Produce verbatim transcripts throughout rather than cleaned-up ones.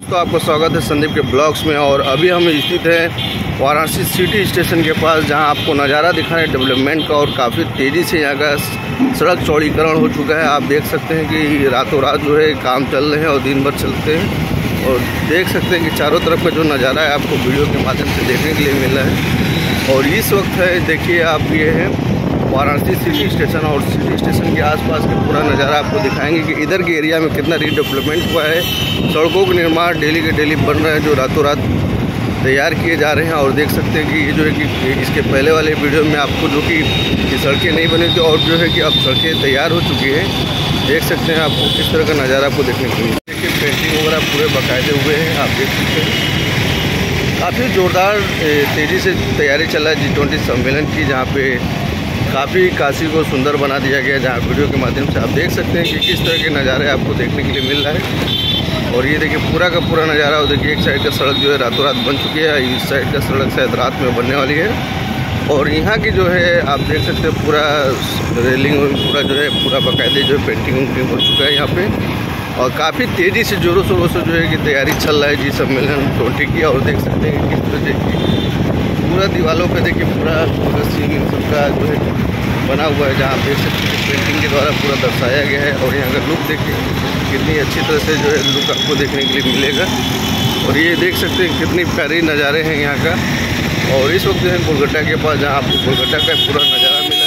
दोस्तों, आपका स्वागत है संदीप के ब्लॉग्स में। और अभी हम स्थित हैं वाराणसी सिटी स्टेशन के पास, जहां आपको नज़ारा दिखा है डेवलपमेंट का। और काफ़ी तेज़ी से यहाँ का सड़क चौड़ीकरण हो चुका है। आप देख सकते हैं कि रातों रात जो है काम चल रहे हैं और दिन भर चलते हैं। और देख सकते हैं कि चारों तरफ का जो नज़ारा है आपको वीडियो के माध्यम से देखने के लिए मिल रहा है। और इस वक्त है, देखिए आप, ये है वाराणसी सिटी स्टेशन। और सिटी स्टेशन के आसपास का पूरा नज़ारा आपको दिखाएंगे कि इधर के एरिया में कितना रीडेवलपमेंट हुआ है। सड़कों का निर्माण डेली के डेली बन रहा है, जो रातों रात तैयार किए जा रहे हैं। और देख सकते हैं कि ये जो है कि इसके पहले वाले वीडियो में आपको जो कि ये सड़कें नहीं बनी थी और जो है कि अब सड़कें तैयार हो चुकी है। देख सकते हैं आपको किस तरह का नज़ारा आपको देखने को मिले। देखिए पेंटिंग वगैरह पूरे बाकायदे हुए हैं, आप देख सकते हैं। काफ़ी ज़ोरदार तेज़ी से तैयारी चल रहा है जी ट्वेंटी सम्मेलन की, जहाँ पे काफ़ी काशी को सुंदर बना दिया गया है। जहाँ वीडियो के माध्यम से आप देख सकते हैं कि किस तरह के नज़ारे आपको देखने के लिए मिल रहा है। और ये देखिए पूरा का पूरा नज़ारा। और देखिए एक साइड का सड़क जो है रातों रात बन चुकी है, इस साइड का सड़क शायद रात में बनने वाली है। और यहाँ की जो है आप देख सकते हैं पूरा रेलिंग पूरा जो है पूरा बाकायदे जो है पेंटिंग वेंटिंग हो चुका है यहाँ पे। और काफ़ी तेज़ी से जोरों शोरों से जो है कि तैयारी चल रहा है जी सम्मेलन ट्वेंटी की। और देख सकते हैं कि किस तरह से पूरा दीवारों पे देखिए पूरा पूरा सीन सबका जो है बना हुआ है, जहाँ आप देख सकते हैं पेंटिंग के द्वारा पूरा दर्शाया गया है। और यहाँ का लुक देखिए कितनी अच्छी तरह से जो है लुक आपको देखने के लिए मिलेगा। और ये देख सकते हैं कितनी प्यारी नज़ारे हैं यहाँ का। और इस वक्त जो है गोलगट्टा के पास, जहाँ आपको गोलगट्टा का पूरा नज़ारा मिला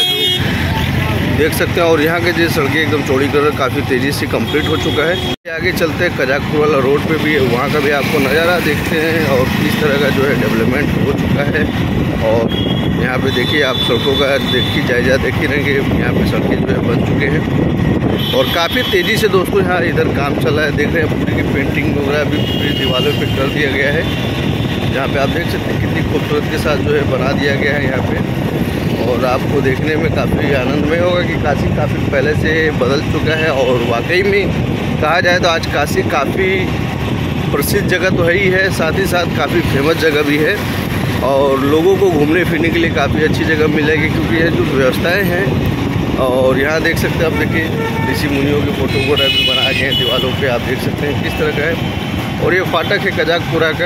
जो देख सकते हैं। और यहाँ के जो सड़कें एकदम चौड़ीकरण काफ़ी तेज़ी से कंप्लीट हो चुका है। आगे चलते हैं कजाकपुर वाला रोड पे भी है, वहाँ का भी आपको नज़ारा देखते हैं और किस तरह का जो है डेवलपमेंट हो चुका है। और यहाँ पे देखिए आप सड़कों का देखिए जायजा देख ही रहेंगे, यहाँ पे सड़कें जो है बन चुके हैं। और काफ़ी तेज़ी से दोस्तों यहाँ इधर काम चल रहा है। देख रहे हैं पूरी की पेंटिंग वगैरह भी पूरी दीवारों पर कर दिया गया है, जहाँ पे आप देख सकते हैं कितनी खूबसूरत के साथ जो है बना दिया गया है यहाँ पे। और आपको देखने में काफ़ी आनंदमय होगा कि काशी काफ़ी पहले से बदल चुका है। और वाकई में कहा जाए तो आज काशी काफ़ी प्रसिद्ध जगह तो है ही है, साथ ही साथ काफ़ी फेमस जगह भी है। और लोगों को घूमने फिरने के लिए काफ़ी अच्छी जगह मिलेगी, क्योंकि ये जो व्यवस्थाएँ हैं। और यहाँ देख सकते हैं आप, देखिए ऋषि मुनियों के फोटो वगैरह भी बनाए गए हैं दीवारों पे, आप देख सकते हैं किस तरह का है। और ये फाटक है कजाकपुरा का।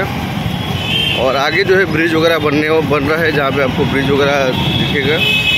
और आगे जो है ब्रिज वगैरह बनने बन रहा है, जहाँ पे आपको ब्रिज वगैरह दिखेगा।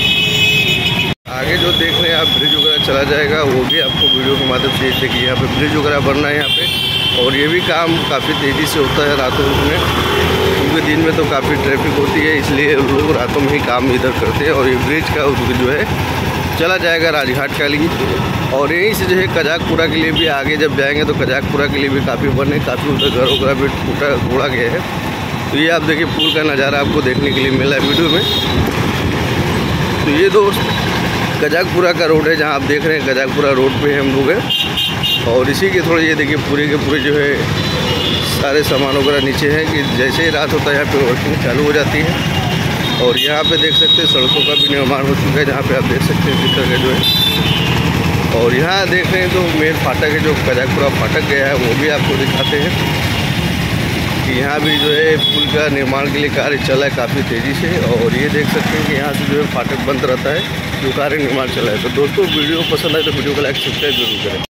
आगे जो देख रहे हैं आप ब्रिज वगैरह चला जाएगा, वो भी आपको वीडियो के माध्यम से देखिए यहाँ पे ब्रिज वगैरह बन रहा है यहाँ पे। और ये भी काम काफ़ी तेज़ी से होता है रातों में, क्योंकि दिन में तो काफ़ी ट्रैफिक होती है, इसलिए लोग रातों में ही काम इधर करते हैं। और ये ब्रिज का जो है चला जाएगा राजघाट के लिए। और यहीं से जो है कजाकपुरा के लिए भी आगे जब जाएंगे तो कजाकपुरा के लिए भी काफ़ी बने, काफ़ी उधर घर वगैरह भी टूटा तोड़ा गया है। तो ये आप देखिए पुल का नज़ारा आपको देखने के लिए मिला है वीडियो में। तो ये दोस्त कजाकपुरा का रोड है, जहाँ आप देख रहे हैं कजाकपुरा रोड पे हम लोग हैं। और इसी के थोड़े ये देखिए पूरे के पूरे जो है सारे सामान वगैरह नीचे हैं, कि जैसे ही रात होता है यहाँ पे वर्किंग चालू हो जाती है। और यहाँ पे देख सकते हैं सड़कों का भी निर्माण हो चुका है, जहाँ पे आप देख सकते हैं किस तरह का जो है। और यहाँ देख रहे हैं जो मेन फाटक है, जो कजाकपुरा फाटक गया है, वो भी आपको दिखाते हैं कि यहाँ भी जो है पुल का निर्माण के लिए कार्य चला है काफ़ी तेज़ी से। और ये देख सकते हैं कि यहाँ से जो है फाटक बंद रहता है, जो कार्य निर्माण चला है। तो दोस्तों वीडियो पसंद आए तो वीडियो को लाइक सब्सक्राइब जरूर करें।